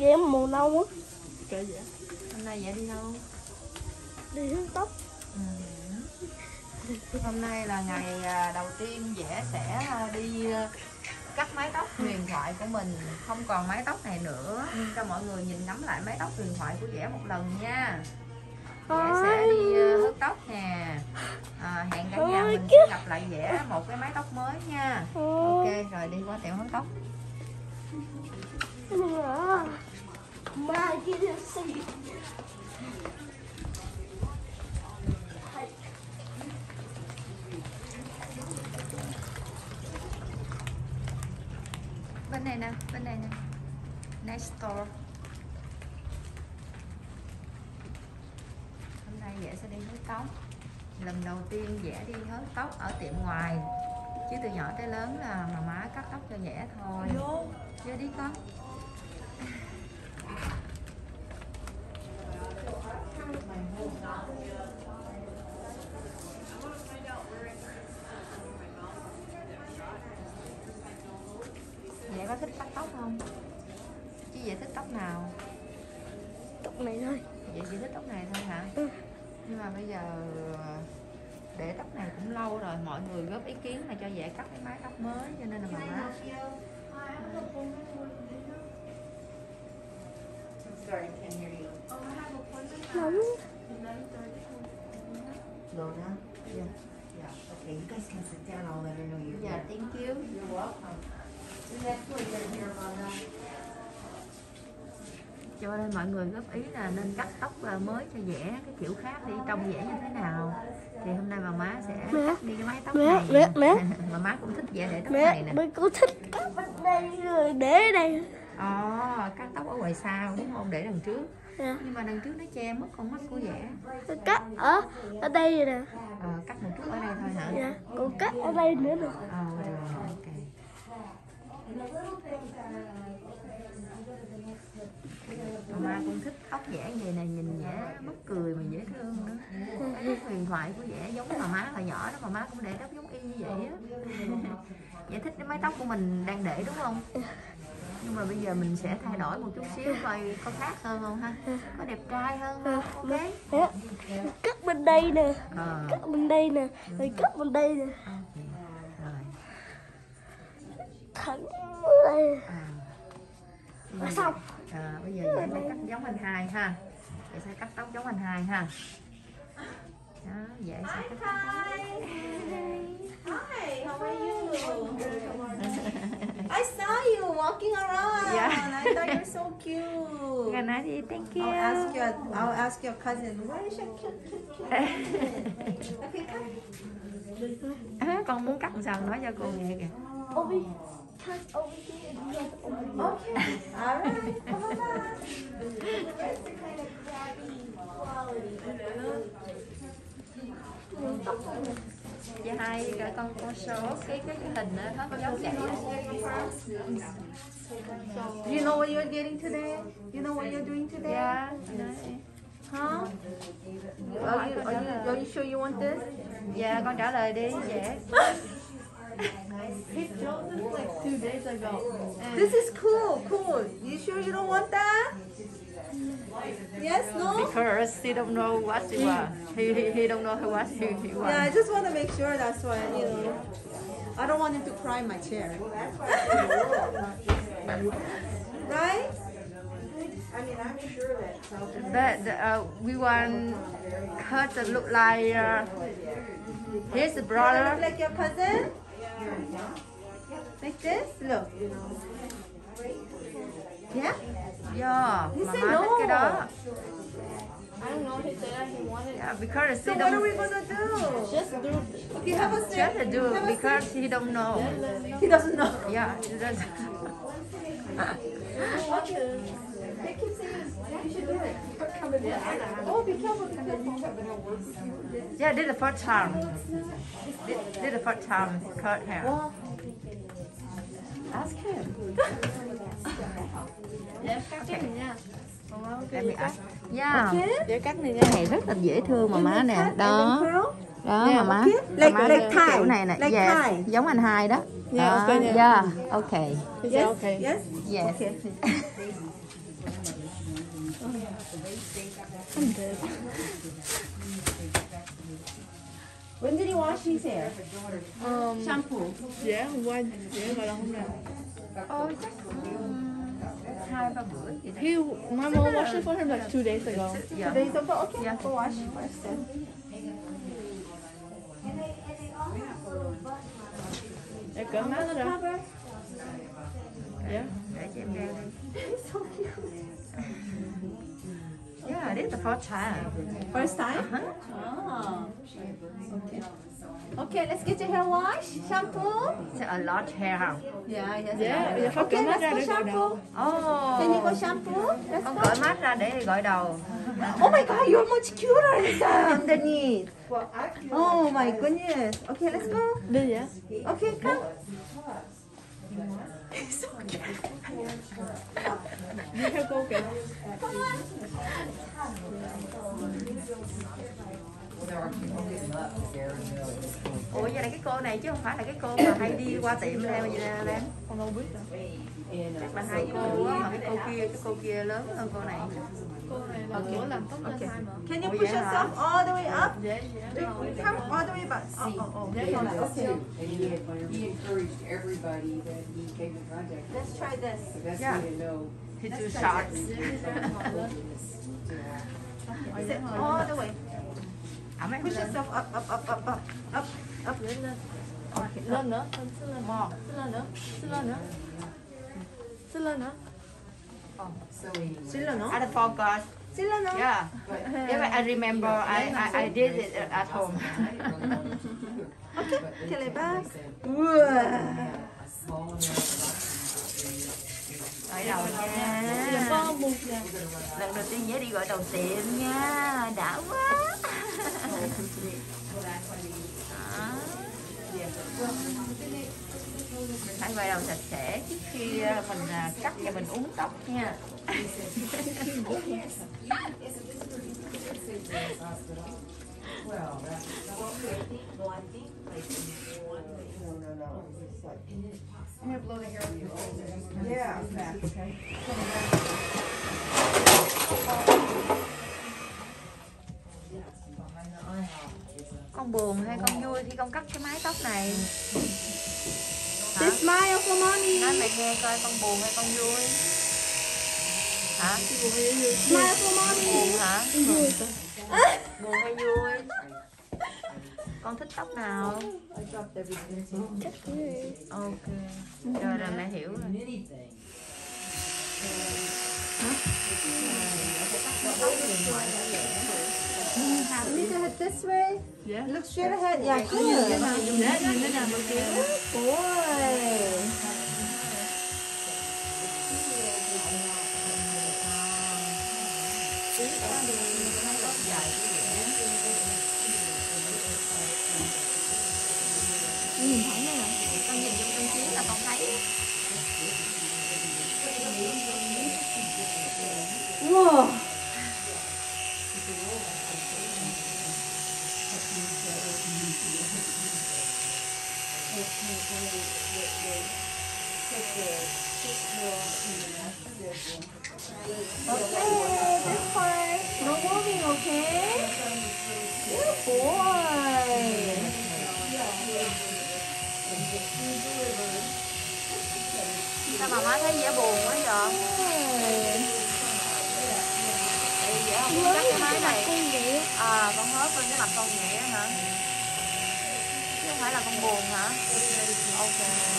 Dẻ màu nâu á. Kệ Dẻ. Hôm nay Dẻ đi đâu? Đi hớt tóc. Hôm nay là ngày đầu tiên Dẻ sẽ đi cắt mái tóc huyền thoại của mình. Không còn mái tóc này nữa. Cho mọi người nhìn ngắm lại mái tóc huyền thoại của Dẻ một lần nha. Dẻ sẽ đi hớt tóc nè. Hẹn cả nhà mình sẽ gặp lại Dẻ một cái mái tóc mới nha. Ok, rồi đi qua tiệm hớt tóc. Mai kia xì. Bên này nè, bên này nè. Next door. Hôm nay Dẻ sẽ đi hớt tóc. Lần đầu tiên Dẻ đi hớt tóc ở tiệm ngoài. Chứ từ nhỏ tới lớn là má cắt tóc cho Dẻ thôi. Vô đi con. Dẻ có thích cắt tóc không? Chứ Dẻ thích tóc nào? Tóc này thôi. Vậy chỉ thích tóc này thôi hả? Ừ. Nhưng mà bây giờ để tóc này cũng lâu rồi, mọi người góp ý kiến là cho Dẻ cắt cái mái tóc mới, cho nên là má Nóng. đồ đó. Yeah. Yeah, okay, you guys can sit down, I'll let her know you're Yeah, here. thank you. You're welcome. Next week, you're here about that. Cho nên mọi người góp ý là nên cắt tóc mới cho Dẻ cái kiểu khác đi, trông Dẻ như thế nào. Thì hôm nay bà má sẽ cắt đi cái mái tóc này. Mà má cũng thích Dẻ để tóc này nè. Mẹ có thích cắt bên đây rồi để ở đây. Cắt tóc ở ngoài sau đúng không? Để đằng trước. Yeah. Nhưng mà đằng trước nó che mất con mắt của Dẻ. Cắt ở đây rồi nè. Cắt một chút ở đây thôi hả? Dạ, còn cắt ở đây nữa nè. Rồi, ok. Mà cũng thích tóc Dẻ vậy nè, nhìn Dẻ mắc cười mà dễ thương nữa. Cái tóc huyền thoại của Dẻ giống mà má hồi nhỏ đó, mà má cũng để tóc giống y như vậy á. Dẻ thích cái mái tóc của mình đang để đúng không? Nhưng mà bây giờ mình sẽ thay đổi một chút xíu coi có khác hơn không ha? Có đẹp trai hơn không? Ok. Cắt bên đây nè. Ờ. Cắt bên đây nè. Rồi cắt bên đây nè. Rồi. Thẳng đây. Xong. Bây giờ Dẻ sẽ cắt giống anh Hai ha. Dẻ sẽ cắt tóc giống anh Hai ha. Đó, Dẻ sẽ cắt tóc. Hi, how are you? I saw you walking around. Yeah. I thought you were so cute. Gà nói đi, thank you. I'll ask your cousin. Where is your cute? Okay, come. Con muốn cắt sao nói cho cô nghe kìa. Over here. Okay. All right. Come on back. Dạ Hai, con show cái hình đó hết giống vậy. Do you know what you're getting today? You know what you're doing today? Dạ. Huh? Are you sure you want this? Dạ con trả lời đi. Dạ. He showed this like 2 days ago. This is cool. You sure you don't want that? Yes, no? Because he don't know what he want. He don't know what he want. Yeah, I just want to make sure that's why, you know. I don't want him to cry in my chair. Right? I mean, I'm sure that But we want her to look like his brother. Look like your cousin? Like this? Look. Yeah? Yeah, He mà said má thích cái no. đó. I don't know. He said that he wanted. Yeah, because So he what are don't we gonna do? Just do. Okay, have a seat. just to do Have a because seat. he don't know. He doesn't know. Yeah, he doesn't. They keep saying you should do it. Oh, be careful, be careful. Yeah, this is the first time. This is the first time cut hair. Ask him. Dạ, cắt cái này nha. Let me ask. Yeah. Dạ, cắt này nha. Cái này rất là dễ thương mà má nè. Đó. Đó mà má. Like- má like cái tie. kiểu này nè. Like Yeah, tie. giống anh Hai đó. Yeah, Đó. okay, yeah. Yeah, okay. He said okay. Yes? Yes. Okay. When did he wash his hair? Shampoo. Dễ hôm qua, dễ gọi là hôm nào. Ôi chắc 2-3 bữa gì đó. My mom washed it for him like 2 days ago. Dạ. Today is over. Okay, Yeah. go wash first then. Để cởi mát nó ra. Cover. Yeah. Để cho em đeo đi. So cute. Yeah, this is the first time. First time? Oh. Okay. Okay, let's get your hair washed. Shampoo. It's a lot hair không? Yeah, yes. Dạ, bây giờ phải cởi Okay, mát let's ra go để gội đầu. Oh. Can you go shampoo? Let's Con go. cởi mắt ra để gội đầu. Oh my god, you're much cuter underneath. Oh my goodness. Okay, let's go. Đi vậy? Okay, come. Đi theo cô kìa. Ủa vậy là cái cô này chứ không phải là cái cô mà hay đi qua tiệm theo vậy nè Lan. Con đâu biết đâu. Chắc là hai cô á, mà cái cô kia lớn hơn cô này. Cô này là bữa làm tóc lên hai mà. Can you Oh, push yeah. yourself all the way up? Dễ dễ. Come all the way back. Oh. Okay. And he encouraged everybody that he came in contact with. Let's try this. The best Yeah. way to know He too short. Sit all the way. Ẩm em Push lên. yourself up. Lên lên. Lên nữa. Xin lên. More. Xin lên nữa. Xin lên nữa. Xin lên nữa. so he Sillo, no? I forgot. Sillo, no? Yeah. Even I remember I did it at home. Okay, till it back. a small amount Gội đầu Bây giờ nha. con buông ra. Lần đầu tiên dễ đi gội đầu tiệm nha. Đã quá. Đó. Mình phải gội đầu sạch sẽ trước khi mình cắt và mình uốn tóc nha. Con buồn hay con vui khi con cắt cái mái tóc này? Hả? Smile for mommy. Nói mẹ nghe coi con buồn hay con vui? Hả? Smile for mommy. Buồn hả? Buồn hay vui? Con thích tóc nào? Chắc vui. Ok. Rồi rồi mẹ hiểu rồi. Look at it this way. Yeah. Look straight ahead. Yeah, good. Dễ nhìn thế nào mà kia. Boy. Nhìn thẳng đây nè. Con nhìn trong tương chiến là con thấy. Whoa. Okay, this part. No moving, okay? Good boy. Sao mà má thấy vẻ buồn quá vậy? Tại vì vẻ không biết cắt cái mái này. À, con hớt lên cái mặt con vậy á hả? Chứ không phải là con buồn hả? Ok.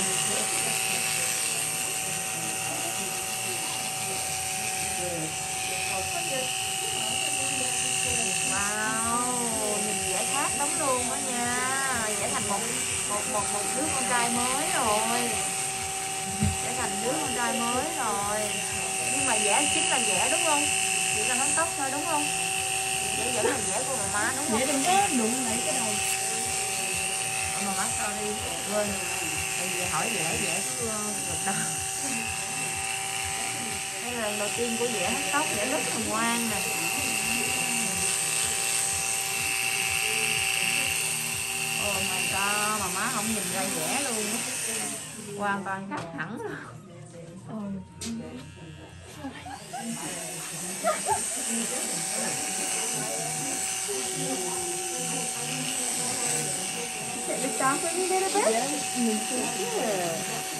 Wow, nhìn vẻ khác lắm luôn đó nha. Vẻ thành một đứa con trai mới rồi. Vẻ thành đứa con trai mới rồi. Nhưng mà vẽ chính là vẽ đúng không? Chỉ là nón tóc thôi đúng không? Vẽ vẫn là vẽ của bà má đúng không? Dễ đừng có đụng lại cái đầu. Mà má sorry, quên. Tại vì hỏi vẽ cứ gật đầu. Đây là lần đầu tiên của vẽ hết tóc, vẽ rất là ngoan nè. Oh my god, mà má không nhìn ra vẽ luôn. Hoàn toàn khác hẳn luôn. Sit this down for me a little bit. Good.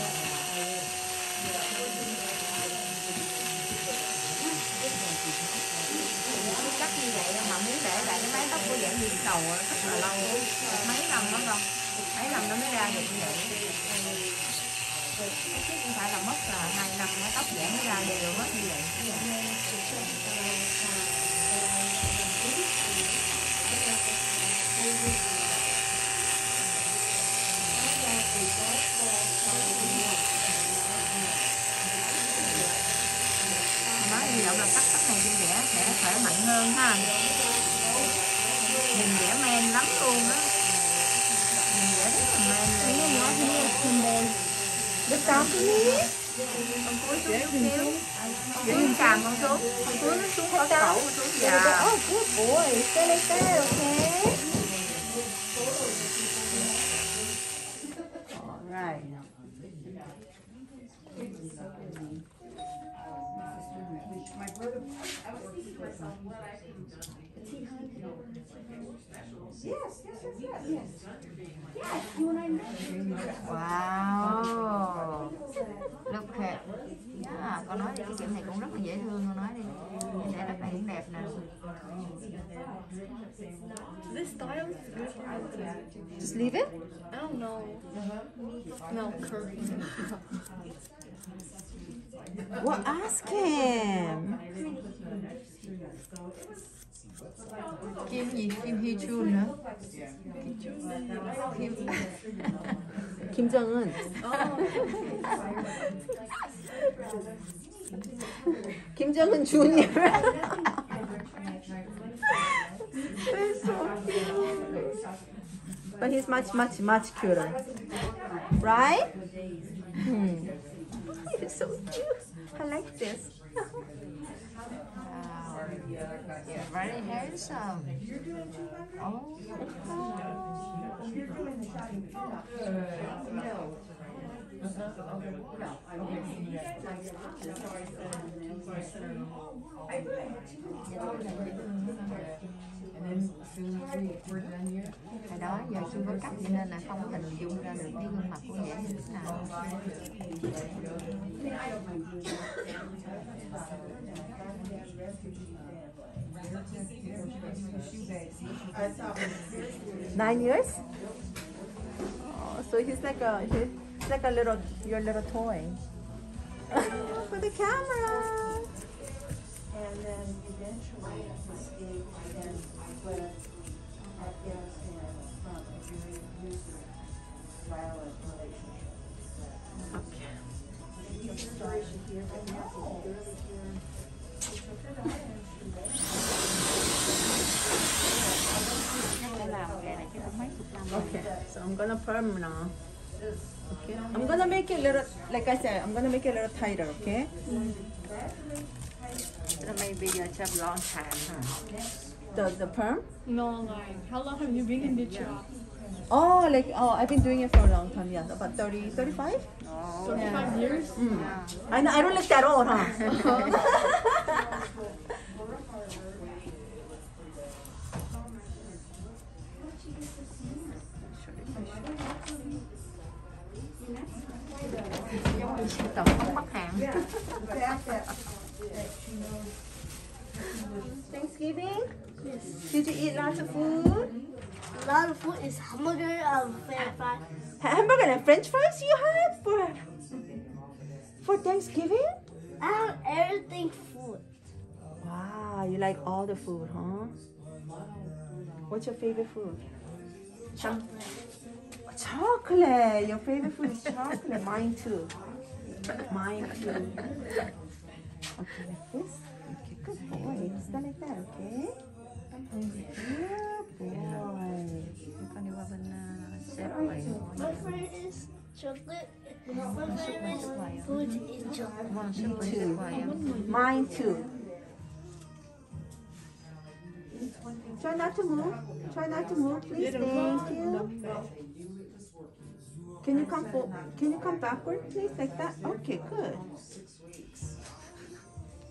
Cắt như vậy mà muốn để lại cái mái tóc của Dẻ Hiền Sầu rất là lâu, mấy năm đó không, mấy năm nó mới ra được như vậy. Chứ không phải là mất là 2 năm mái tóc Dẻ mới ra đều mất như vậy. Nói hy vọng là cắt tóc này cho Dẻ sẽ khỏe mạnh hơn ha. Nhìn Dẻ men lắm luôn á. Nhìn Dẻ rất là men luôn. Look down for me. Con cúi xuống chút xíu. Dẻ Hiền càm con xuống. Con cúi nó xuống có cổ con xuống. Dạ. Oh, good boy. Stay like that, okay? All right. My brother, Wow. Look at. Yeah, con nói đi, cái kiểu này cũng rất là dễ thương, con nói đi. Để đất này cũng đẹp nè. This style is good. Just leave it. I don't know. No, curvy. Well, ask him. Kim gì? Kim Hee Chun nữa. Kim. Kim Jong-un. Kim Jong-un Jr. He's so cute. But he's much cuter. Right? He's so cute. I like this. Wow. Very handsome. Oh. Hồi đó giờ chưa có cắt cho nên là không hình dung ra được cái gương mặt của Dẻ như thế nào. 9 years? Oh, so he's like a little your little toy. For the camera. And then eventually escaped and fled Afghanistan from a very abusive, violent relationship. Okay. The situation here, but now barely here. She took her daughter and she Okay. So I'm gonna perm now. Okay. I'm gonna make it a little, like I said, I'm gonna make it a little tighter. Okay. Maybe you have long time, huh? The perm. No, like, how long have you been in the job? Oh, I've been doing it for a long time. Yeah, about 30, 35. 35 years? I know. I don't look that old, huh? Giống như siêu tổng thống Bắc Hàn. Thanksgiving? Yes. Did you eat lots of food? A lot of food is hamburger and French fries. Hamburger and French fries you had for Thanksgiving? I have everything food. Wow, you like all the food, huh? What's your favorite food? Chocolate. Your favorite food is chocolate. Mine too. Mine too. Okay, like this. Okay, good boy. Stand like that, okay? Good boy. Con đi qua bên xếp vậy. My favorite is chocolate. My favorite food is chocolate. Con xếp với xếp vậy em. Mine too. Try not to move. Try not to move, please. Thank you. Can you come backward, please, like that? Okay, good.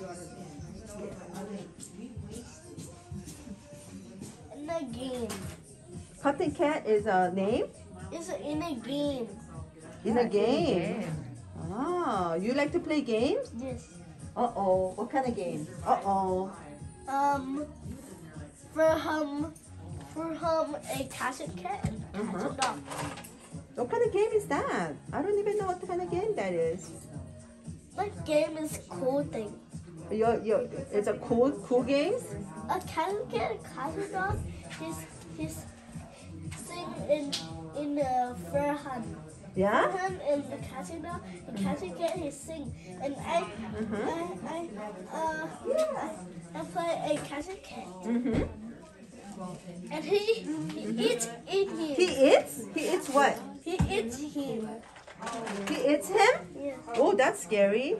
In a game. Cotton cat is a name It's in a game. in a game. Ah, you like to play games? Yes. Uh-oh. What kind of game? Uh-oh. For a cat and cat and cat and dog. What kind of game is that? I don't even know what kind of game that is. That game is cool thing. It's a cool games? A cat and cat and dog. He's sing in the fair hunt. Yeah? Him and the cat and dog. The cat and cat he sing and I play a cat and cat. Mm-hmm. And he eats him. He eats? He eats what? He eats him. He eats him? Yeah. Oh, that's scary.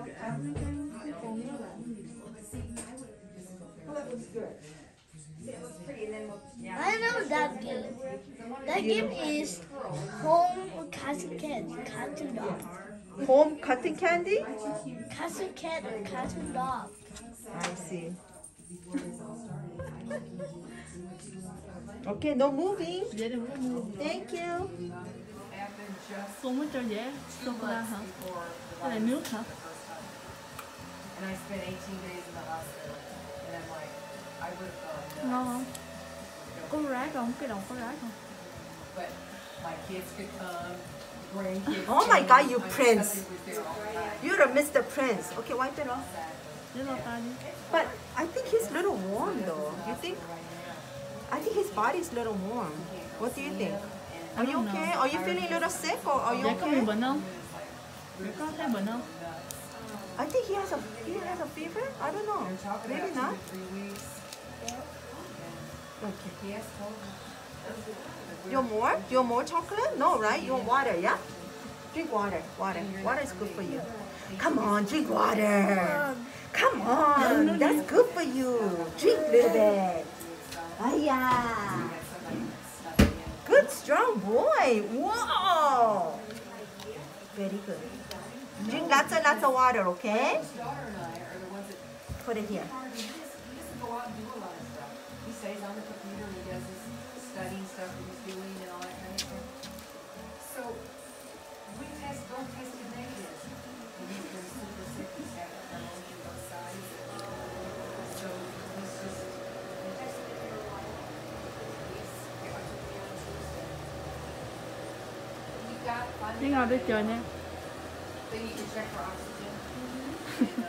I know that game. That game is home cat and cat and dog. Home cotton candy? Cat and cat and cat and dog. I see. Okay, no moving. Dễ đừng có mua. Thank you. Không có cho dễ sô cô la hả? Cái này nước hả? And I spent 18 days in the hospital. And I'm like, I would have gone Ngon nuts. không? Có rác không? Cái đầu có rác không? But my kids could come, grandkids. Oh my God, you my prince. cousin was there all the time. You're a Mr. Prince. Okay, wipe it off. Để lau tay đi. But I think he's a little warm though. You think? I think his body's a little warm. What do you think? Are you okay? Are you feeling a little sick or are you Dễ có bị okay? bệnh không? Dễ có thấy bệnh không? I think he has a fever. I don't know. Maybe not. 3 weeks. Okay. He has told me. You want more chocolate? No, right? You want water? Yeah. Drink water. Water. Water is good for you. Come on, drink water. Come on, that's good for you. Drink a little bit. Ah, yeah. Good, strong boy. Whoa. Very good. Drink lots and lots of water, okay? His daughter and I are the ones that Put it here. he doesn't go out and do a lot of stuff. He stays on the computer and he does his studying stuff that he's doing and all that kind of stuff. So we both tested negative. And he's been super sick. He's had pneumonia on both sides. So he's just we tested it for a while. I took me on Tuesday. We got Đi ngồi đi chờ nha. they need to check for oxygen. And,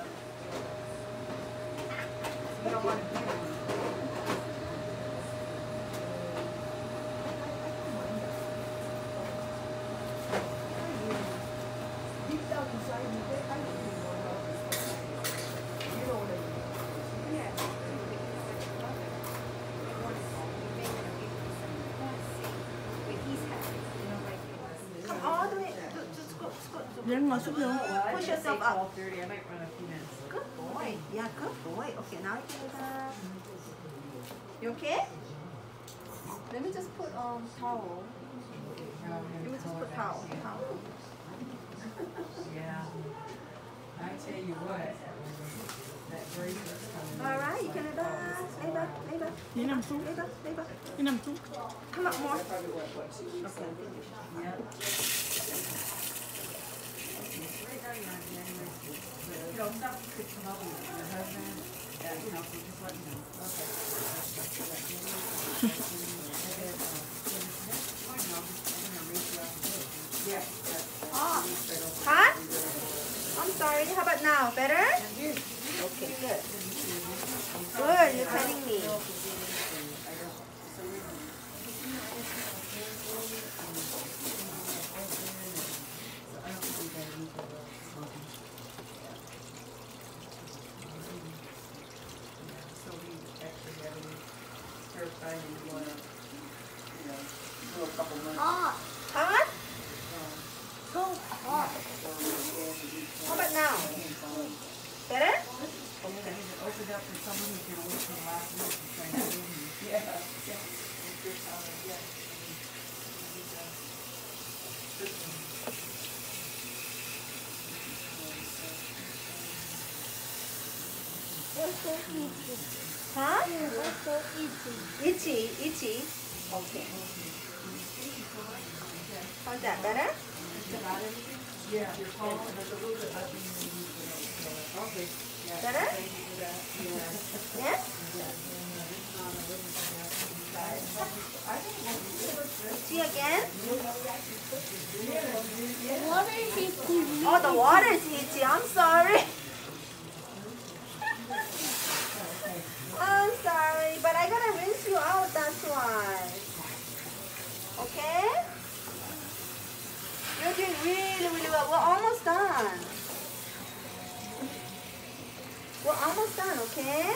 you don't want to do it. Come all the way. Dễ ngồi xuống luôn. Push yourself up. 12:30. I might run a few minutes. Good boy. Yeah, good boy. Okay, now you can. You okay? Let me just put towel. Let me just put towel. Yeah. I tell you what, that break is coming. All right, you can relax. Lay back, lay back, Đi nằm xuống. lay back, lay back. Đi nằm xuống. Come up more. Yeah. You know, stuff could come up with your husband, you know, so just let me know. Okay. Yeah. Oh, hot? I'm sorry. How about now? Better? Okay, good. Good, you're telling me. So we actually have a spare time and we wanna, do a couple months. Hot. Hot? So hot. How about now? Better? Okay, open it up for someone who can work for the last week and try to do it. Yeah. What's so itchy? Huh? What's so itchy? Itchy, itchy. Okay. How's that better? Better? Yeah? Itchy again? What is he putting? Oh, the water is itchy. I'm sorry. I'm sorry, but I gotta rinse you out, that's why. Okay? You're doing really, really well. We're almost done. We're almost done, okay?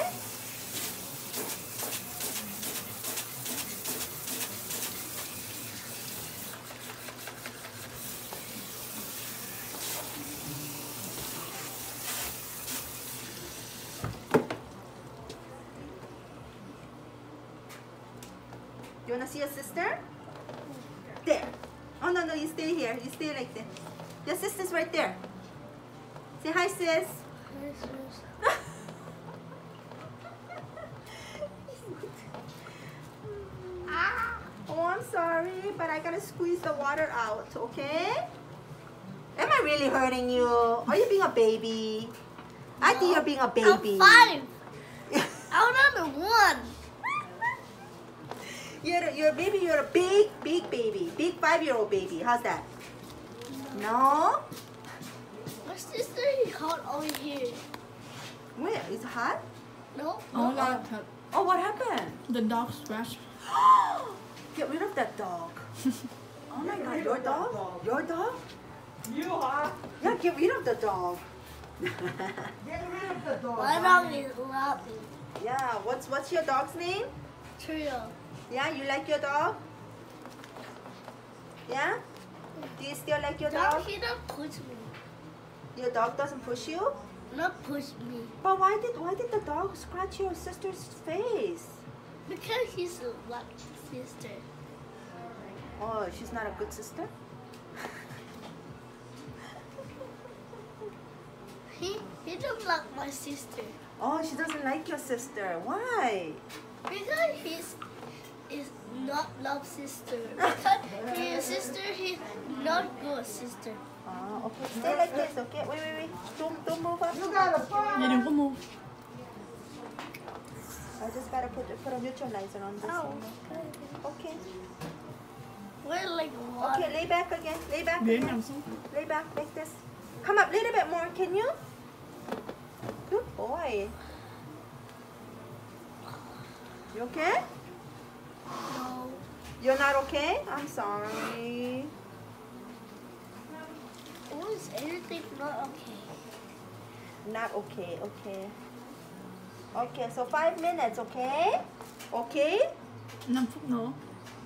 You wanna see your sister? There. Oh no, no, you stay here. You stay like this. Your sister's right there. Say hi, sis. Oh, I'm sorry, but I gotta squeeze the water out, okay? Am I really hurting you? Are you being a baby? I think you're being a baby. I'm 5. I'm not 1. You're a baby, you're a big, big baby. Big 5-year-old baby. How's that? No? My sister is hot over here. Where? Is it hot? No? Oh, God. Oh, what happened? The dog scratched. Get rid of that dog. Oh my God, your dog? Your dog? You are. Yeah, get rid of the dog. Get rid of the dog. My dog is laughing. Yeah, what's your dog's name? Trio. Yeah, you like your dog? Yeah? Do you still like your Dog, dog? he don't push me. Your dog doesn't push you? Not push me. But why did the dog scratch your sister's face? Because he's a lucky sister. Oh, she's not a good sister? He don't like my sister. Oh, she doesn't like your sister. Why? Because he's is not love sister. Because his sister, he's not good sister. Oh, okay. Stay like this, okay? Wait. Don't move up. You got a phone. Vậy đừng có mua. I just gotta put a neutralizer on this Oh, one. Okay. we're like water. Okay, lay back again. Lay back Để again. nằm xuống. Lay back like this. Come up a little bit more, can you? Good boy. You okay? No. You're not okay? I'm sorry. Was anything not okay? Not okay, okay. Okay, so 5 minutes, okay? Okay? 5 phút nữa.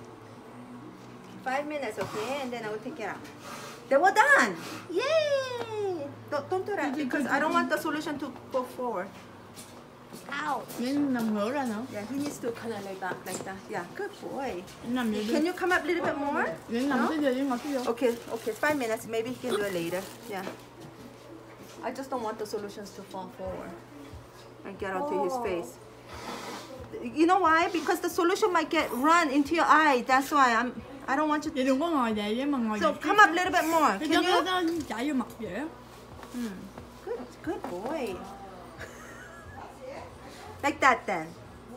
5 minutes, okay? And then I will take it out. Then we're done! Yay! Don't do that because I don't want the solution to go forward. Ow. Để nằm ngửa ra nữa. Yeah, he needs to kind of like that. Yeah, good boy. Để nằm vậy đi. Can you come up a little bit more? Để nằm No? tới giờ, để ngồi tới giờ. Okay, 5 minutes. Maybe he can do it later. Yeah. I just don't want the solutions to fall forward and get onto his face. You know why? Because the solution might get run into your eye. That's why I don't want you. Vậy đừng có ngồi vậy, để mà ngồi So vậy. come up a little bit more. Cái Can you? nó chảy vô mặt dễ. Good boy. Like that then.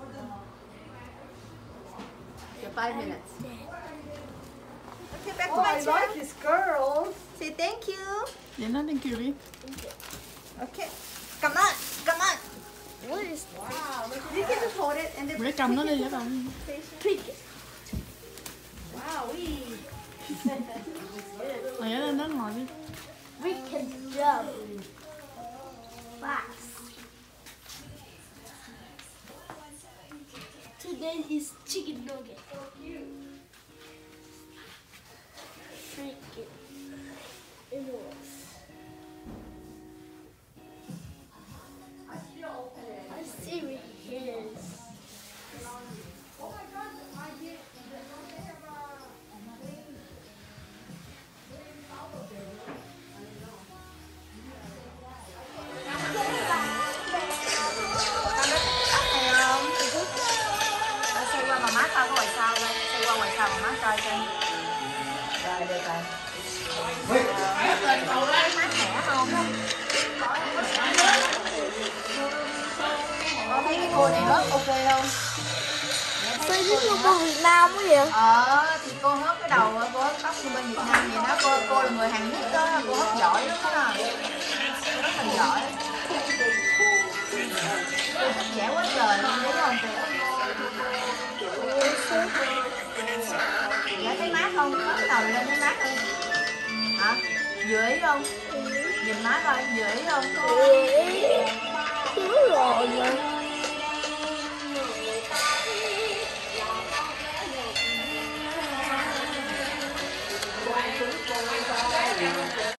Okay, 5 minutes. Okay, back to Oh, my I chair. like his girls. Say thank you. Để nó thank you đi. Okay. Come on. Come on. What is You can just hold it and then Để cầm nó đi các bạn. pick it? Wow, Rồi lên đó ngồi đi. We can jump fast. Today is chicken nugget. Freaking. It was. I see it his. Lên cô thấy mát mẻ không? Có thấy cái cô này hớt ok không? Sao giống như con Việt Nam quá vậy? Thì cô hớt cái đầu, cô hớt tóc như bên Việt Nam vậy đó. Cô là người Hàn Quốc đó, cô hớt giỏi lắm đó. Cô rất là giỏi. Cô thích vẽ quá trời luôn, thấy không chị? Vẽ thấy mát không? Cái đầu lên thấy mát không? Hả? Vừa ý không? Nhìn má coi, vừa ý không? Đúng rồi.